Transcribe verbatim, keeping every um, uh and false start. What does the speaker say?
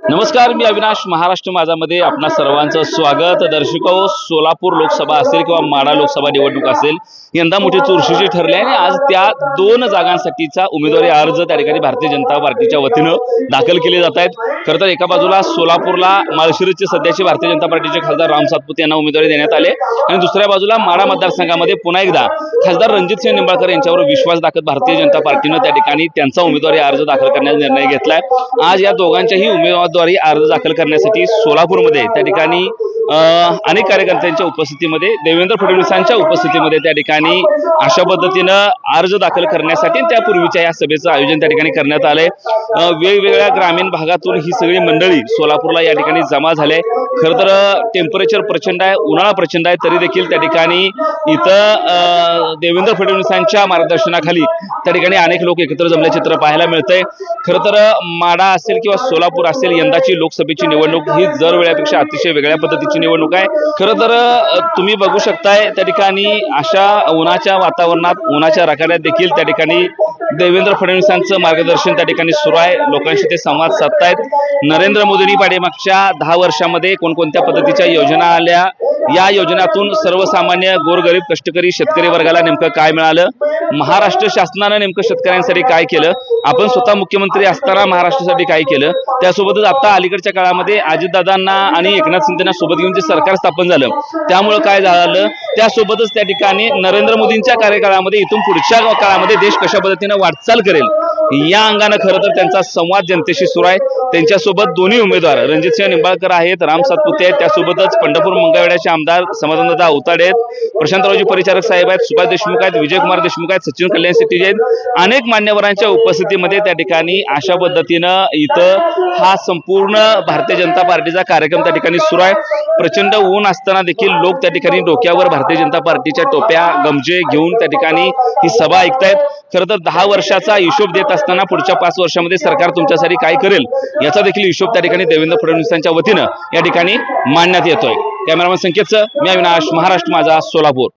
नमस्कार, मी अविनाश. महाराष्ट्र माझामध्ये आपणा सर्वांचं स्वागत. दर्शको, सोलापूर लोकसभा असेल किंवा माढा लोकसभा निवडणूक असेल, यंदा मोठी चुरशीची ठरली आहे आणि आज त्या दोन जागांसाठीचा उमेदवारी अर्ज त्या ठिकाणी भारतीय जनता पार्टीच्या वतीनं दाखल केले जात आहेत. खरं तर एका बाजूला सोलापूरला माळशिरसचे सध्याचे भारतीय जनता पार्टीचे खासदार राम सातपुते यांना उमेदवारी देण्यात आले आणि दुसऱ्या बाजूला माढा मतदारसंघामध्ये पुन्हा एकदा खासदार रणजितसिंह निंबाळकर यांच्यावर विश्वास दाखवत भारतीय जनता पार्टीनं त्या ठिकाणी त्यांचा उमेदवारी अर्ज दाखल करण्याचा निर्णय घेतलाय. आज या दोघांच्याही उमेदवारी अर्ज दाखल करण्यासाठी सोलापूरमध्ये त्या ठिकाणी अनेक कार्यकर्त्यांच्या उपस्थितीमध्ये, देवेंद्र फडणवीसांच्या उपस्थितीमध्ये त्या ठिकाणी अशा पद्धतीनं अर्ज दाखल करण्यासाठी त्यापूर्वीच्या या सभेचं आयोजन त्या ठिकाणी करण्यात आलंय. वेगवेगळ्या ग्रामीण भागातून ही सगळी मंडळी सोलापूरला या ठिकाणी जमा झाले. खरं तर टेम्परेचर प्रचंड आहे, उन्हाळा प्रचंड आहे, तरी देखील त्या ठिकाणी इथं देवेंद्र फडणवीसांच्या मार्गदर्शनाखाली त्या ठिकाणी अनेक लोक एकत्र जमले चित्र पाहायला मिळतंय. खरं तर माढा असेल किंवा सोलापूर असेल, यंदाची लोकसभेची निवडणूक ही दर वेळेपेक्षा अतिशय वेगळ्या पद्धतीची निवडणूक आहे. खरं तर तुम्ही बघू शकताय त्या ठिकाणी अशा उन्हाच्या वातावरणात, उन्हाच्या रकाड्यात देखील त्या ठिकाणी देवेंद्र फडणवीसांचं मार्गदर्शन त्या ठिकाणी सुरू आहे. लोकांशी ते संवाद साधतायत. नरेंद्र मोदींनी पाठीमागच्या दहा वर्षामध्ये कोणकोणत्या पद्धतीच्या योजना आल्या, या योजनातून सर्वसामान्य गोरगरीब कष्टकरी शेतकरी वर्गाला नेमकं काय मिळालं, महाराष्ट्र शासनानं नेमकं शेतकऱ्यांसाठी काय केलं, आपण स्वतः मुख्यमंत्री असताना महाराष्ट्रासाठी काय केलं, त्यासोबतच आता अलीकडच्या काळामध्ये अजितदादांना आणि एकनाथ शिंदेना सोबत घेऊन जे सरकार स्थापन झालं त्यामुळे काय झालं, त्यासोबतच त्या ठिकाणी नरेंद्र मोदींच्या कार्यकाळामध्ये इथून पुढच्या काळामध्ये देश कशा पद्धतीने वाटचाल करेल, या अंगानं खरं तर त्यांचा संवाद जनतेशी सुरू आहे. त्यांच्यासोबत दोन्ही उमेदवार रणजितसिंह निंबाळकर आहेत, राम सातपुते आहेत, त्यासोबतच पंढरपूर मंगळवेढ्याचे आमदार समाधानदादा अवताडे आहेत, प्रशांतरावजी परिचारक साहेब आहेत, सुभाष देशमुख आहेत, विजयकुमार देशमुख आहेत, सचिन कल्याण शेट्टी आहेत. अनेक मान्यवरांच्या उपस्थितीमध्ये त्या ठिकाणी अशा पद्धतीनं इथं हा संपूर्ण भारतीय जनता पार्टीचा कार्यक्रम त्या ठिकाणी सुरू आहे. प्रचंड ऊन असताना देखील लोक त्या ठिकाणी डोक्यावर भारतीय जनता पार्टीच्या टोप्या गमजे घेऊन त्या ठिकाणी ही सभा ऐकतायत. खरं तर दहा वर्षाचा हिशोब देत असताना पुढच्या पाच वर्षामध्ये सरकार तुमच्यासाठी काय करेल याचा देखील हिशोब त्या ठिकाणी देवेंद्र फडणवीसांच्या वतीनं या ठिकाणी मांडण्यात येतोय. कॅमेरामन संकेतचं, मी अविनाश. महाराष्ट्र माझा, सोलापूर.